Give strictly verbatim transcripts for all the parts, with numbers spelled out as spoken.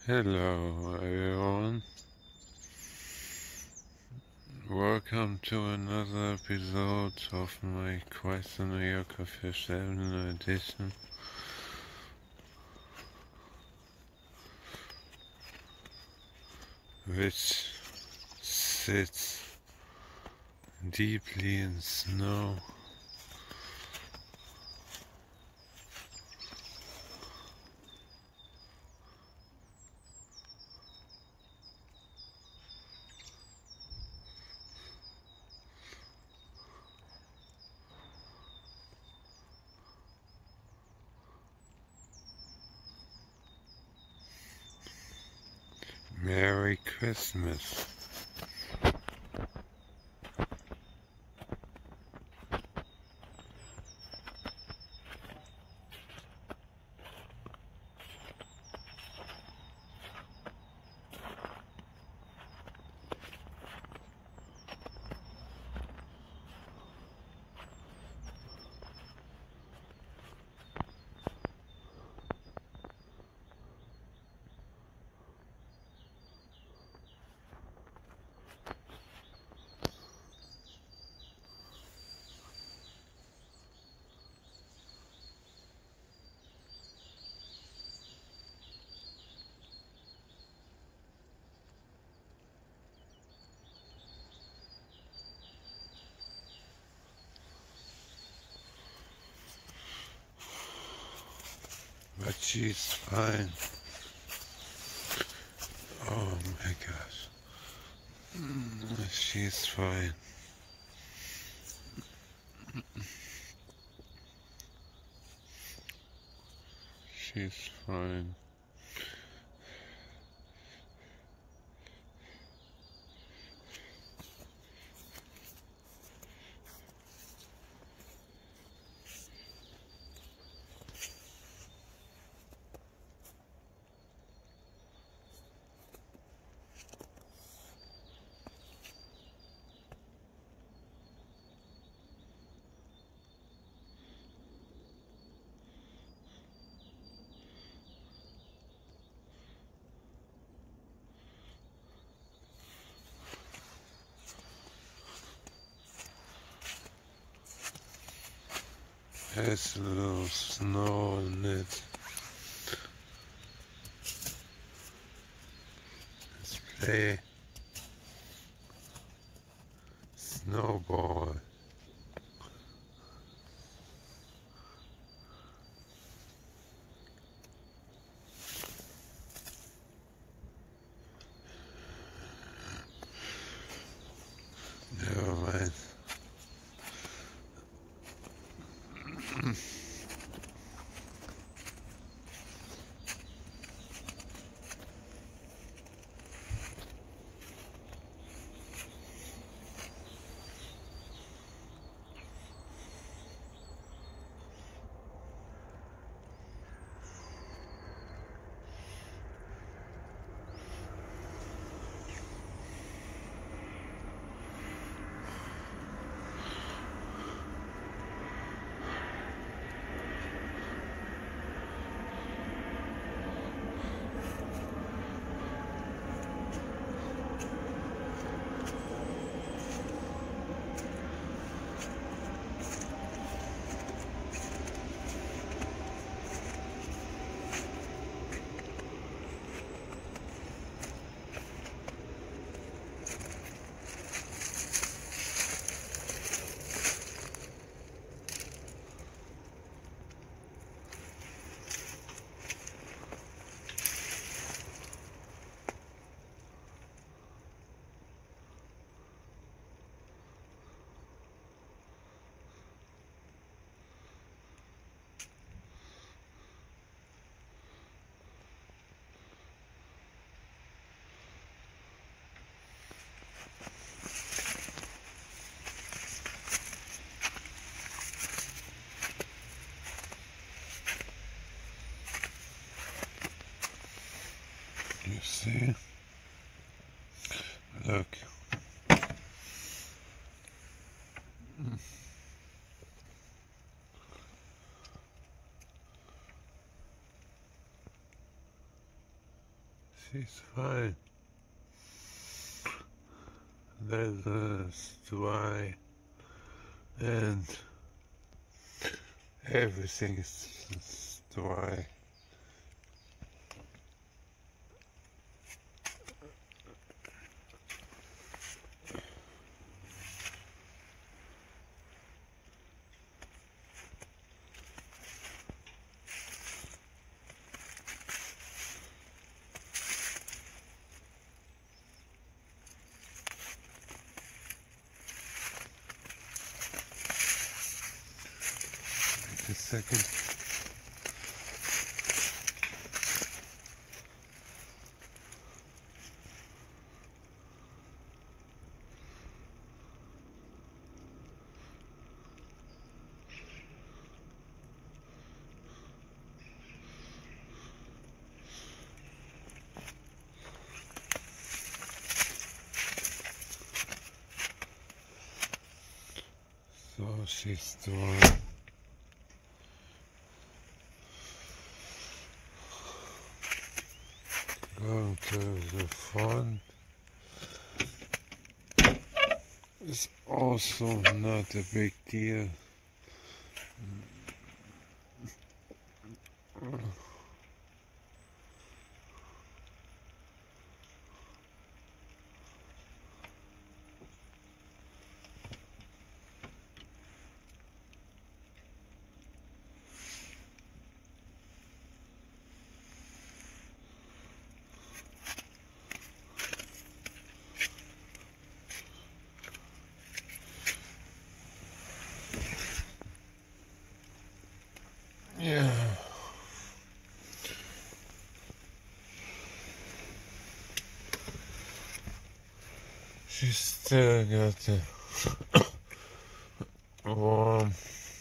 Hello everyone, welcome to another episode of my Chrysler New Yorker Fish seven edition. Which sits deeply in snow. Merry Christmas. But she's fine. Oh my gosh. Mm, She's fine. She's fine. Has a little snow in it. Let's play snowball. Never mind. You see? Look. She's fine. Leather is dry and everything is dry. Wait a second. So she's doing going to the front. It's also not a big deal. Yeah. She's still got the warm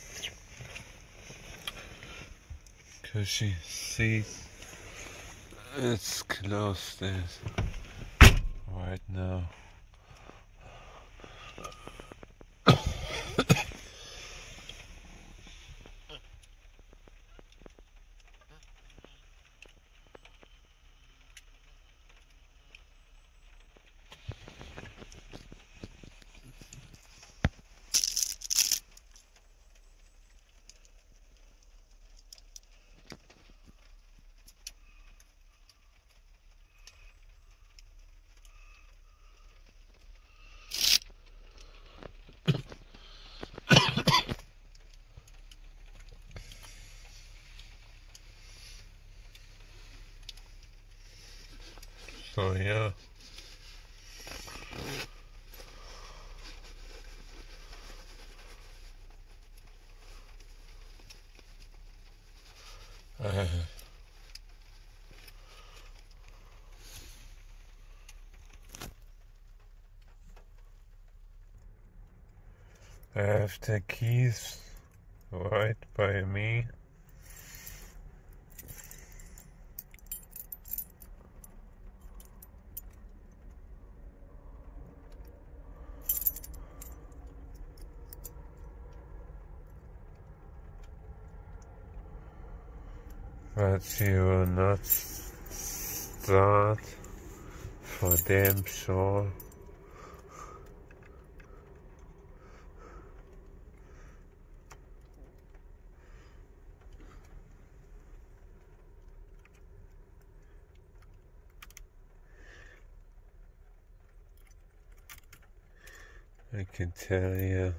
because she sees it's closed as right now. So yeah. Uh, I have the keys right by me. But she will not start for damn sure. I can tell you.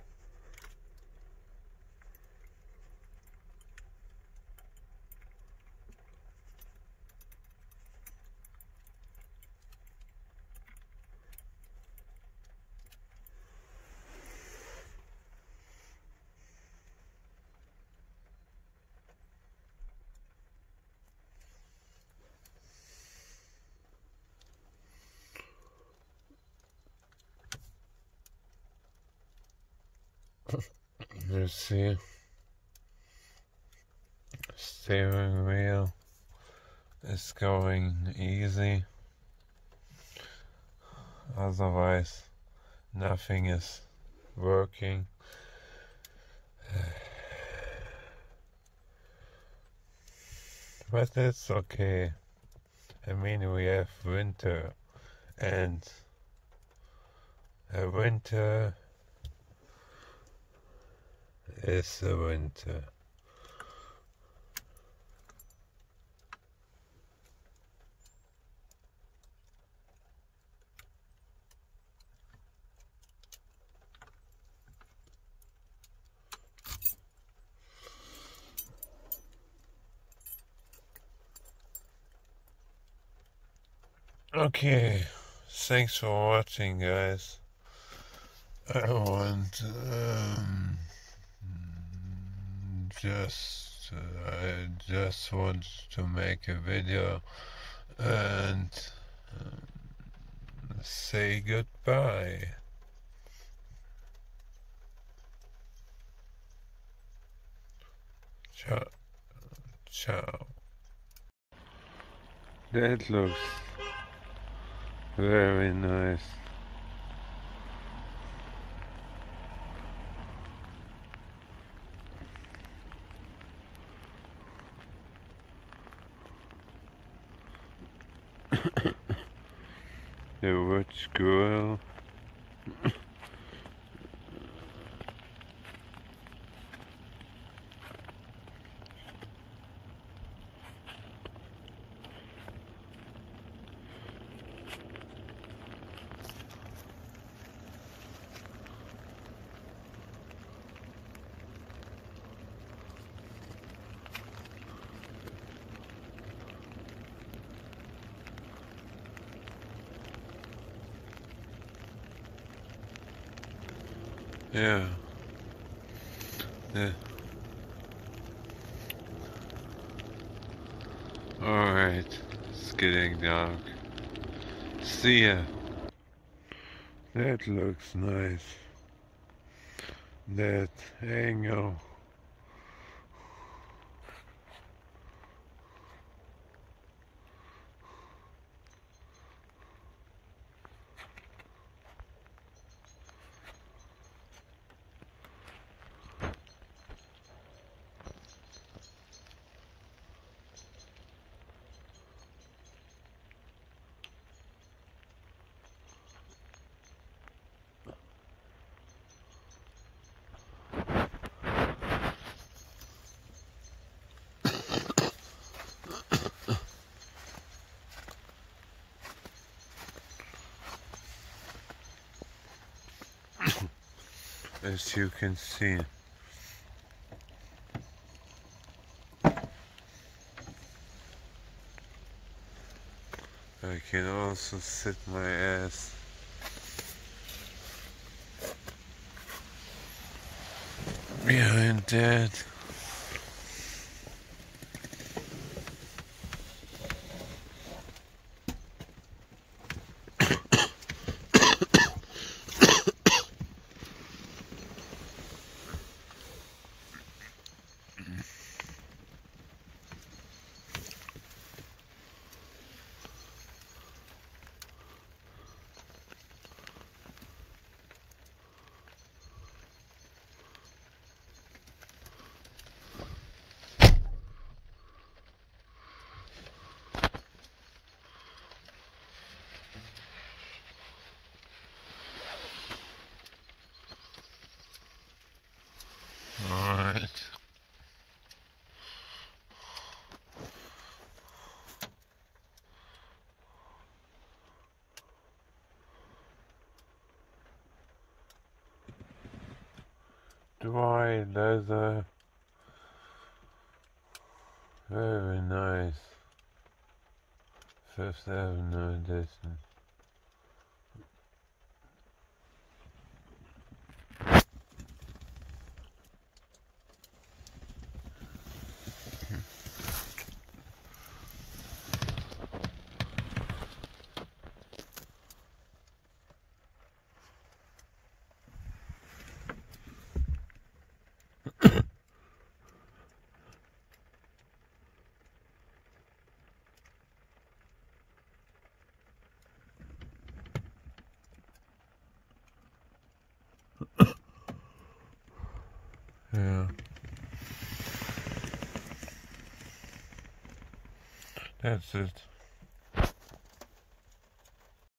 You see, steering wheel is going easy, otherwise nothing is working. But it's okay. I mean, we have winter, and a winter is a winter. Okay, thanks for watching, guys. I want um, just uh, I just want to make a video and um, say goodbye. Ciao. Ciao. That looks very nice. The wood squirrel. Yeah. Yeah. Alright. It's getting dark. See ya. That looks nice. That angle. As you can see. I can also sit my ass behind that. Alright. Dry leather. Very nice. Fifth Avenue edition. Yeah. That's it.